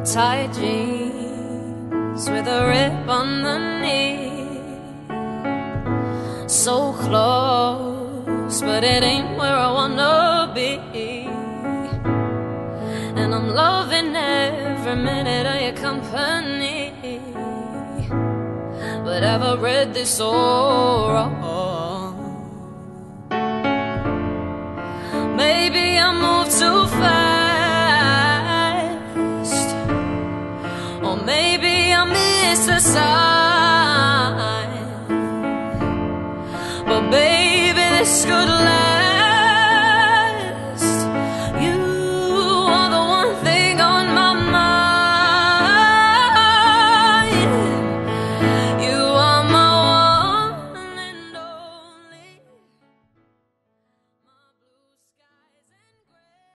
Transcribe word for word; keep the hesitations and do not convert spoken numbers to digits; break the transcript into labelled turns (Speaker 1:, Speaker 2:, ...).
Speaker 1: tight jeans with a rip underneath. So close, but it ain't where I wanna be. And I'm loving every minute of your company. But have I read this all wrong? Maybe I move too fast, or maybe I miss the sign.